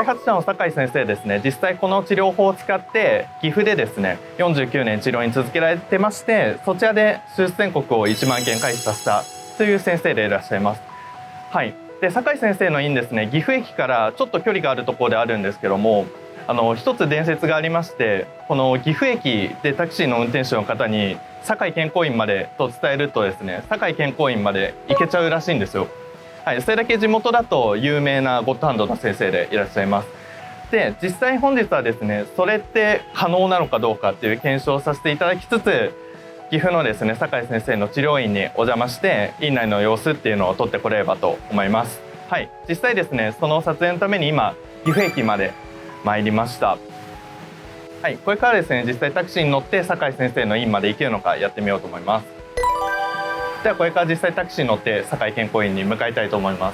開発者の酒井先生ですね、実際この治療法を使って岐阜でですね49年治療に続けられてまして、そちらで手術宣告を1万件回避させたという先生でいらっしゃいます。はい、で酒井先生の院ですね、岐阜駅からちょっと距離があるところであるんですけども、一つ伝説がありまして、この岐阜駅でタクシーの運転手の方に酒井健康院までと伝えるとですね、酒井健康院まで行けちゃうらしいんですよ。はい、それだけ地元だと有名なゴッドハンドの先生でいらっしゃいます。で実際本日はですね、それって可能なのかどうかっていう検証をさせていただきつつ、岐阜のですね酒井先生の治療院にお邪魔して院内の様子っていうのを撮ってこれればと思います。はい、実際ですねその撮影のために今岐阜駅まで参りました。はい、これからですね実際タクシーに乗って酒井先生の院まで行けるのかやってみようと思います。ではこれから実際タクシーに乗って酒井健康院に向かいたいと思います。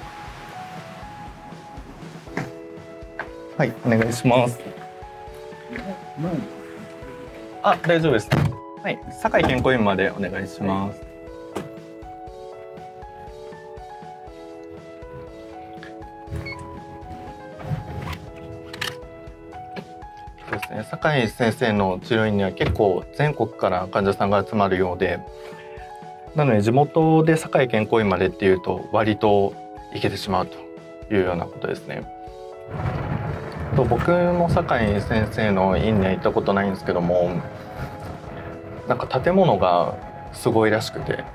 はい、お願いします。あ、大丈夫です。はい、酒井健康院までお願いします。そうですね、酒井先生の治療院には結構全国から患者さんが集まるようで、なので地元で酒井健康院までっていうと割と行けてしまうというようなことですね。僕も酒井先生の院には行ったことないんですけども、なんか建物がすごいらしくて、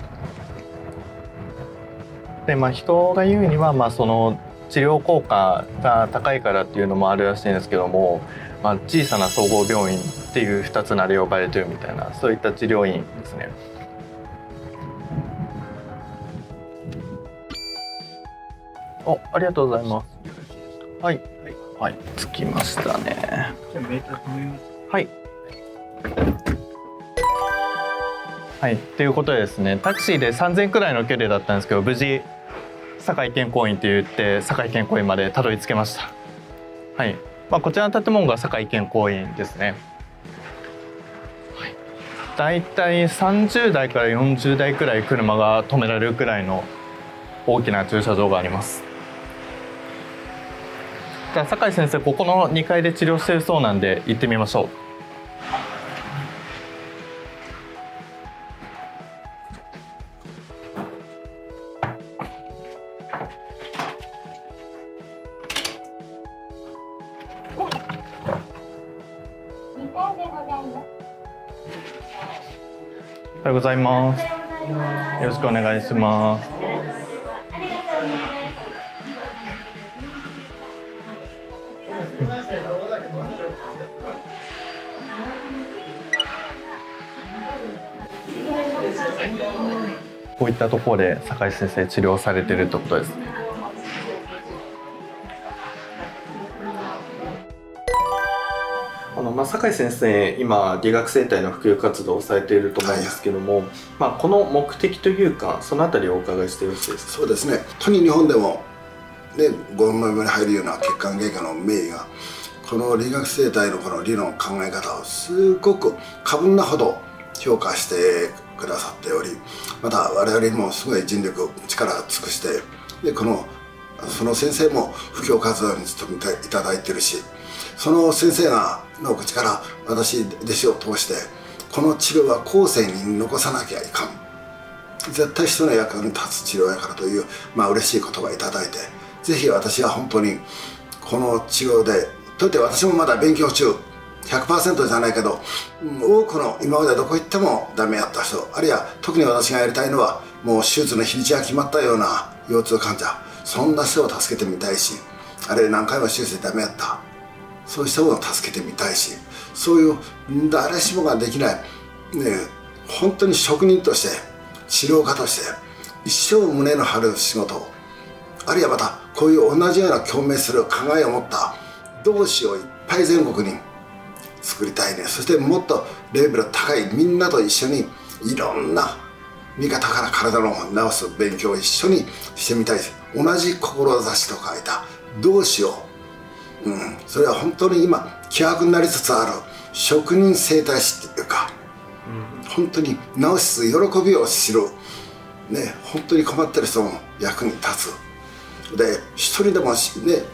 で人が言うにはその治療効果が高いからっていうのもあるらしいんですけども、小さな総合病院っていう2つ名で呼ばれてるみたいな、そういった治療院ですね。ありがとうございます。はい、はい、着きましたね。じゃあメーター止めます。はい。はい、ということでですね、タクシーで3000くらいの距離だったんですけど、無事酒井健康院って言って酒井健康院までたどり着けました。はい、こちらの建物が酒井健康院ですね。はい、だいたい30台から40台くらい車が止められるくらいの大きな駐車場があります。じゃあ酒井先生、ここの2階で治療しているそうなんで行ってみましょう。おはようございます。よろしくお願いします。こういったところで酒井先生治療されているということですね。酒井先生、今理学生態の普及活動をされていると思うんですけども、この目的というかそのあたりをお伺いしてよろしいですか。 そうですね、特に日本でも、5分目に入るような血管外科の名医がこの理学生態のこの理論考え方をすごく過分なほど評価してくださっており、また我々にもすごい尽力力を尽くして、でその先生も布教活動に努めていただいてるし、その先生の口から私弟子を通してこの治療は後世に残さなきゃいかん、絶対人の役に立つ治療やからという嬉しい言葉をいただいて、ぜひ私は本当にこの治療でといって私もまだ勉強中 100% じゃないけど、多くの今までどこ行ってもダメやった人、あるいは特に私がやりたいのはもう手術の日にちが決まったような腰痛患者、そんな人を助けてみたいし、あれ何回も手術でダメやった、そういう人を助けてみたいし、そういう誰しもができない、本当に職人として治療家として一生胸の張る仕事、あるいはまたこういう同じような共鳴する考えを持った同志をいっぱい全国に作りたいね。そしてもっとレベル高いみんなと一緒にいろんな味方から体の治す勉強を一緒にしてみたいです。同じ志と書いた同志を、それは本当に今希薄になりつつある職人生態師っていうか、本当に治す喜びを知る、本当に困ってる人も役に立つで、一人でもた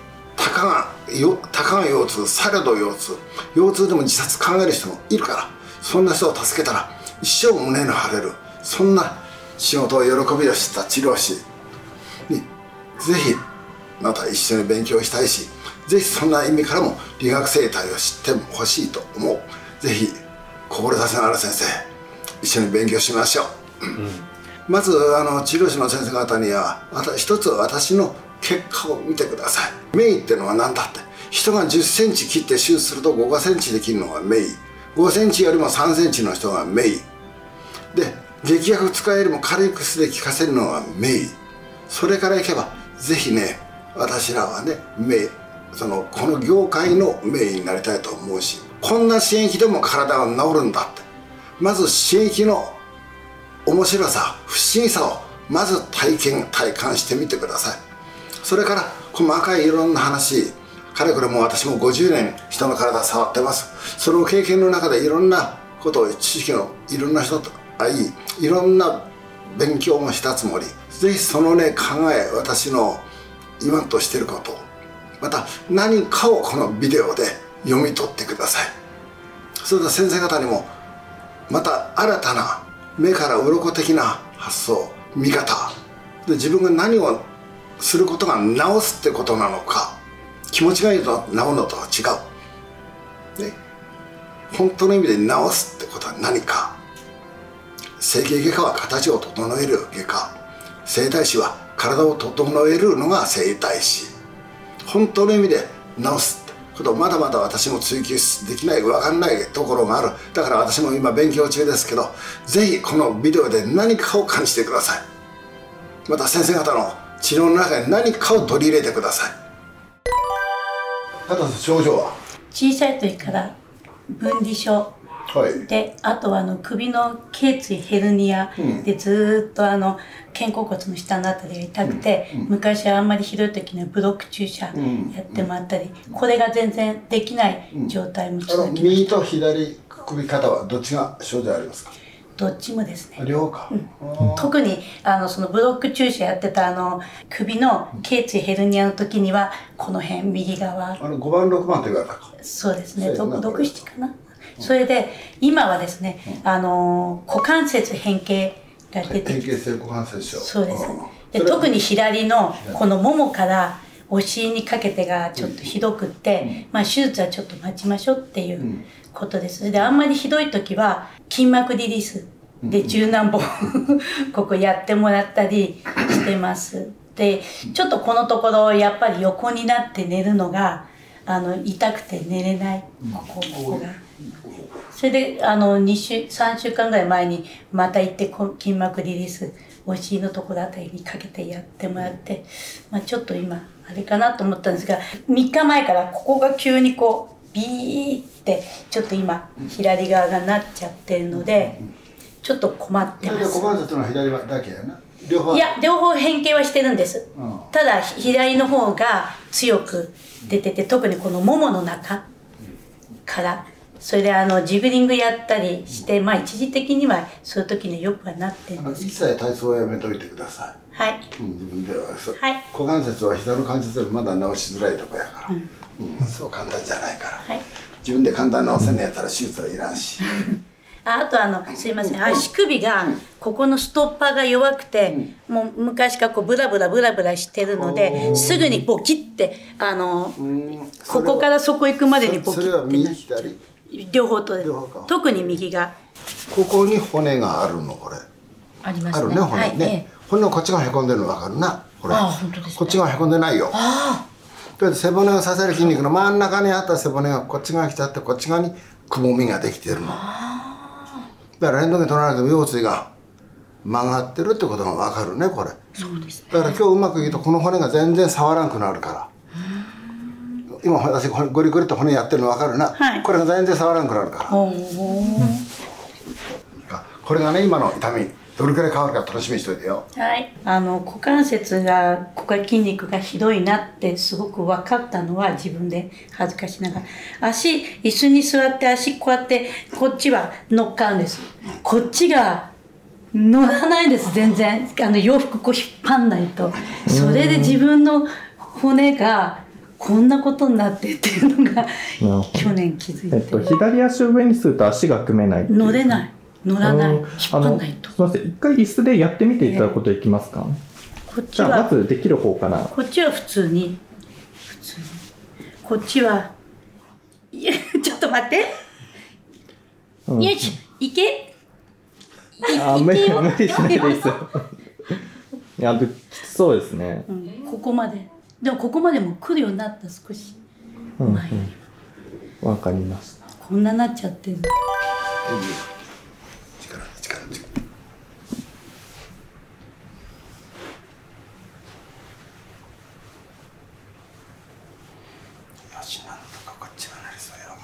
たかが腰痛、されど腰痛、腰痛でも自殺考える人もいるから、そんな人を助けたら一生胸の張れる、そんな仕事を喜びを知った治療師にぜひまた一緒に勉強したいし、ぜひそんな意味からも理学生態を知ってほしいと思う。ぜひ志のある先生、一緒に勉強しましょう。まず治療師の先生方には一つ私の結果を見てください。名医ってのは何だって、人が10センチ切って手術すると5センチで切るのが名医、5センチよりも3センチの人が名医で、劇薬使えよりも軽い薬で効かせるのが名医。それからいけばぜひね、私らはね、この業界の名医になりたいと思うし、こんな刺激でも体が治るんだって、まず刺激の面白さ、不思議さをまず体感してみてください。それから細かいいろんな話、かれこれもう私も50年人の体触ってます。その経験の中でいろんなことを、知識のいろんな人と会い、いろんな勉強もしたつもり、ぜひそのね考え、私の言わんとしてること、また何かをこのビデオで読み取ってください。それで先生方にもまた新たな目から鱗的な発想、見方で、自分が何をすることが治すってことなのか、気持ちがいいと治るのとは違う、ね、本当の意味で治すってことは何か。整形外科は形を整える外科、整体師は体を整えるのが整体師。本当の意味で治すってことをまだまだ私も追求できない、分かんないところがある。だから私も今勉強中ですけど、ぜひこのビデオで何かを感じてください。また先生方の治療の中に何かを取り入れてください。あと症状は小さい時から分離症、 はい、 であとは首の頸椎ヘルニアでずっと肩甲骨の下のあたりが痛くて、昔はあんまりひどい時にはブロック注射やってもらったり、これが全然できない状態も続きました。 右と左首肩はどっちが症状ありますか？ どっちもですね。 両方か。 特にそのブロック注射やってた首の頸椎ヘルニアの時にはこの辺右側、 5番6番って言われたか。 そうですね、6、7かな。それで今はですね、股関節変形が出て変形性股関節症。 そうです。で特に左のこのももからお尻にかけてがちょっとひどくって、手術はちょっと待ちましょうっていうことです。であんまりひどい時は筋膜リリースで十何本ここやってもらったりしてます。でちょっとこのところやっぱり横になって寝るのが痛くて寝れない、ここが。それで3週間ぐらい前にまた行って筋膜リリースお尻のところあたりにかけてやってもらって、ちょっと今あれかなと思ったんですが、3日前からここが急にこうビーってちょっと今左側がなっちゃってるのでちょっと困ってます。 股関節の左だけやな。両方？ いや両方変形はしてるんです、ただ左の方が強く出てて、特にこのももの中から、それでジグリングやったりして、一時的にはそういう時によくはなってるんです。 一切体操をやめといてください。 はい。 自分では。はい。 股関節は膝の関節よりまだ治しづらいとこやから、そう簡単じゃないから、はい、自分で簡単に治せんのやったら手術はいらんし。 あとすいません、足首がここのストッパーが弱くて、もう昔からこうブラブラしてるので、すぐにボキってここからそこ行くまでにボキって。 それは右左？ 両方とです。特に右が。 ここに骨があるの、これ。 ありますね。 あるね、骨ね。骨のこっちがへこんでるの分かるな、これ。 ああ、本当ですね。 こっちがへこんでないよ。ああ。背骨を支える筋肉の真ん中にあった背骨がこっち側に来ちゃって、こっち側にくぼみができてるの。だからレントゲン取られても腰椎が曲がってるってことが分かるね、これ。 そうですね。 だから今日うまく言うとこの骨が全然触らんくなるから。今私ゴリゴリと骨やってるの分かるな、はい、これが全然触らんくなるから、これがね今の痛みどれくらい変わるか楽しみにしといてよ。 はい、股関節がここが筋肉がひどいなってすごく分かったのは自分で恥ずかしながら、椅子に座って足こうやってこっちは乗っかるんです、こっちが乗らないんです全然。洋服こう引っ張んないと、それで自分の骨がこんなことになってっていうのが去年気づいて、 左足を上にすると足が組めないっていう。 乗れない、乗らない、引っ張んないと。 すみません、一回椅子でやってみていただくことできますか？ こっちはじゃあまずできる方から。 こっちは普通にこっちはいやちょっと待って、よしいけ、 無理しないでいいですよ。いや、きつそうですね。 ここまで。でもここまでも来るようになった、少し。 わかりました。 こんななっちゃってる。 力。よし、なんとかこっちがなりそうよ。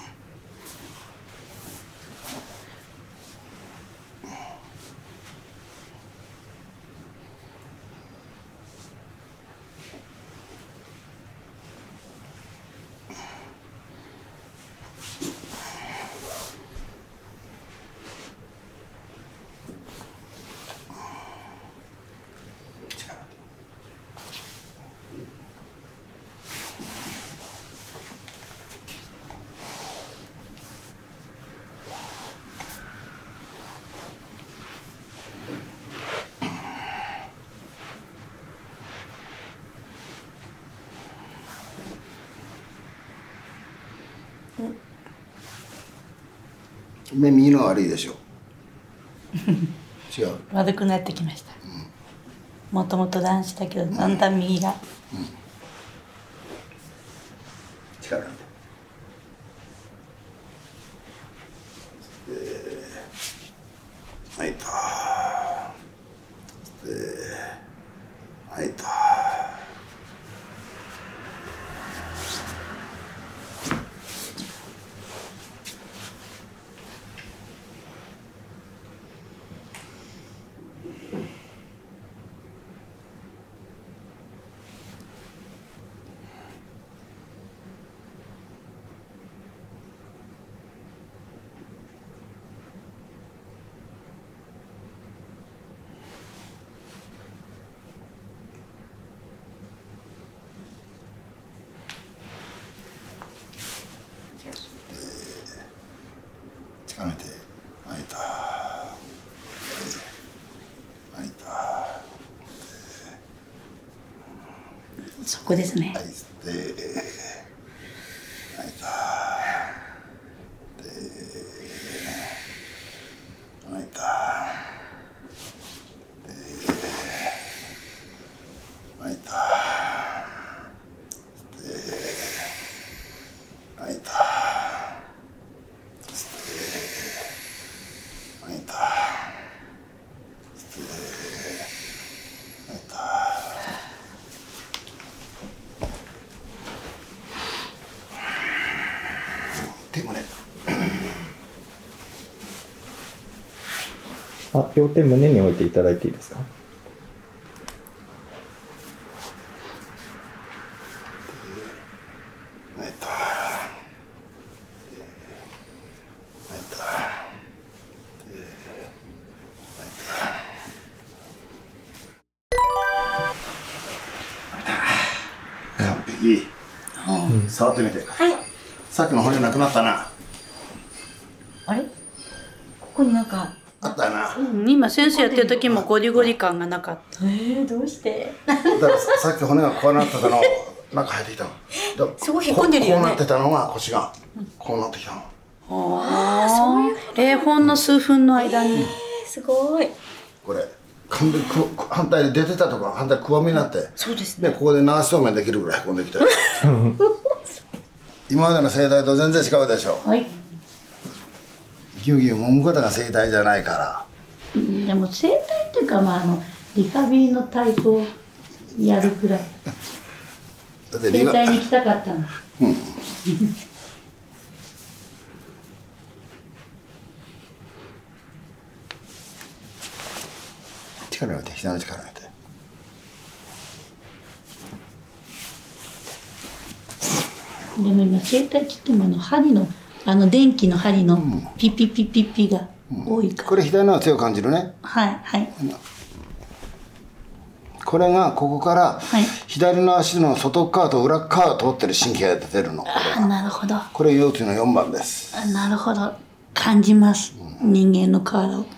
目右の悪いでしょ。違う。 悪くなってきました。もともと男子だけど、だんだん右が。 力で。はいと。はいと。力めて、はいと。はいと。 そこですね。 はい、はいと。はいと。はいと。はいと。手もね。 両手胸に置いていただいていいですか？ 完璧。触ってみて。 はい。 さっきの骨なくなったな。 あれ？ここになんか。 あったな。 今先生やってる時もゴリゴリ感がなかった。どうして？ だからさっき骨がこうなってたの、なんか入ってきたの。 すごいへこんでるよね。 こうなってたのが腰がこうなってきたの。 ああ、そういう。ほんの数分の間に。 すごい。 これ完璧反対に出てたところ反対くわみになって。 そうですね。 でここで流しそうめんできるぐらいへこんできて。今までの生態と全然違うでしょ。 はい。 ギュギュ揉むことが生態じゃないから。 でも生態っていうかリハビリのタイプをやるくらい。生態に行きたかったの。力入れて、膝の力入れて。 でも今生態って言っても針の電気の針のピッピッピッピッピが多いから。 これ左の方が強く感じるね。 はいはい。 これがここからはい左の足の外側と裏側を通ってる神経が出てるの。これあ、 がなるほど。 これ腰痛の4番です。 あ、なるほど。感じます。人間の体を。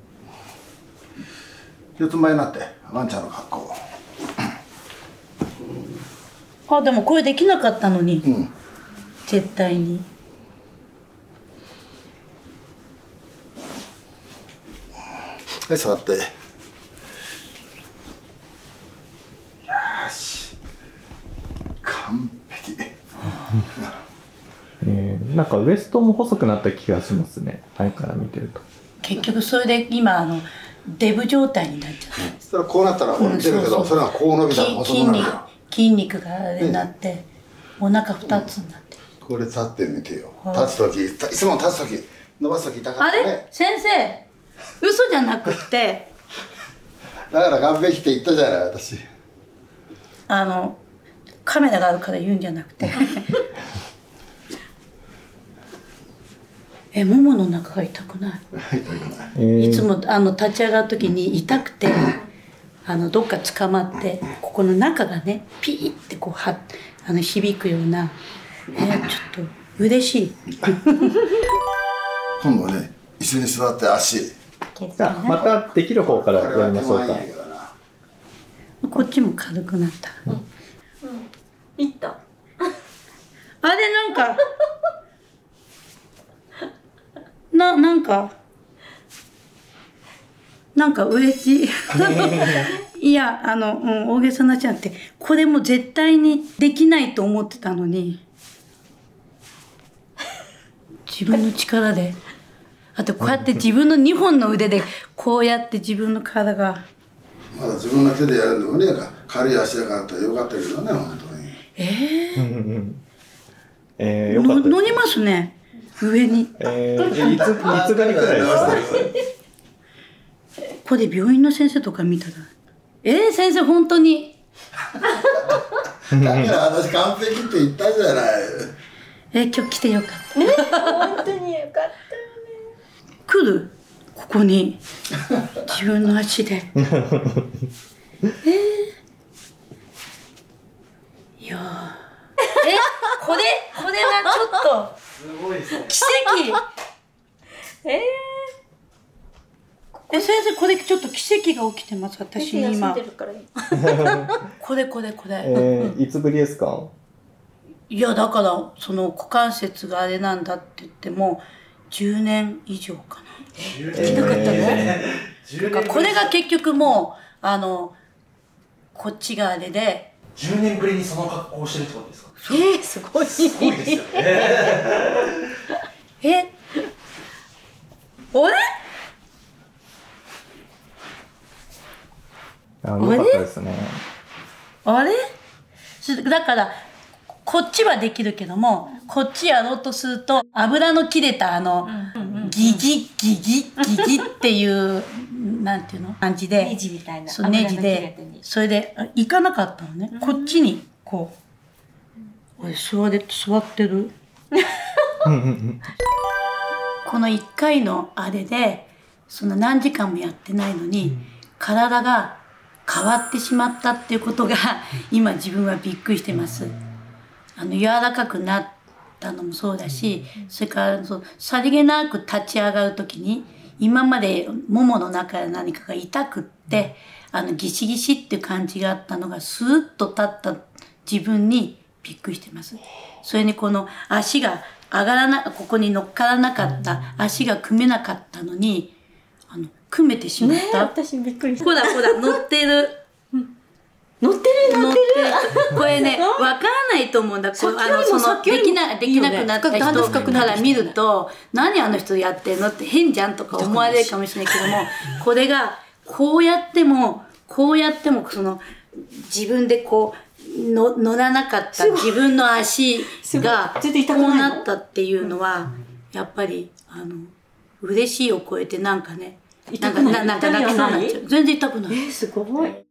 四つん這いになってワンちゃんの格好。 あ、でもこれできなかったのに。 うん絶対に。 はい、座って。よし。完璧。 なんかウエストも細くなった気がしますね、前から見てると。 結局それで今デブ状態になっちゃった。 それはこうなったら伸びてるけど、それはこう伸びたら細くなるよ。 筋肉があれになって、お腹2つになって。 これ立ってみてよ。立つとき、いつも立つとき、伸ばすとき痛かあったね。 れ先生、嘘じゃなくってだから完璧って言ったじゃない、私。 カメラがあるから言うんじゃなくてももの中が痛くない？いつも立ち上がる時に痛くてどっか捕まってここの中がねピーってこう響くようなちょっと嬉しい今度ね、椅子に座って足。 じゃあまたできる方からやりましょうか。 こっちも軽くなった。 いった。 あれなんか嬉しい。いや、大げさなっちゃって、これも絶対にできないと思ってたのに、自分の力で、あとこうやって自分の2本の腕で、こうやって自分の体が。 まだ自分の手でやるのもね、軽い足だからってよかったけどね、本当に。 よかったです。 乗りますね、上に。 いつぐらいですか？ これ病院の先生とか見たら先生本当にだから私完璧って言ったじゃない。 今日来てよかったね、本当によかったよね。 来るここに自分の足でいやこれはちょっとすごいですね。 奇跡先生これちょっと奇跡が起きてます私に今休んでるから今これいつぶりですか？ いやだからその股関節があれなんだって言っても10年以上かな。 できなかったの？ これが結局もうこっちがあれで 10年ぶりにその格好をしてるってことですか？ すごい。 すごいですよね。 あれよかったですね。 あれだからこっちはできるけどもこっちやろうとすると油の切れたギギギギギギっていうなんていうの感じでネジみたいなそうネジでそれでいかなかったのね、こっちにこう座ってるこの1回のあれでその何時間もやってないのに、体が変わってしまったっていうことが今自分はびっくりしてます。柔らかくなったのもそうだし、それからさりげなく立ち上がる時に今までももの中で何かが痛くってギシギシっていう感じがあったのがスーッと立った自分にびっくりしてます。それにこの足がここに乗っからなかった足が組めなかったのに組めてしまった。 私びっくりした。 ほら乗ってる。 乗ってる。 これね、わからないと思うんだ。できなくなった人から見ると、何あの人やってんのって変じゃんとか思われるかもしれないけども、これがこうやっても自分で乗らなかった自分の足がこうなったっていうのは、やっぱり嬉しいを超えてなんかね、なんか泣きそうになっちゃう。全然痛くない。 すごい。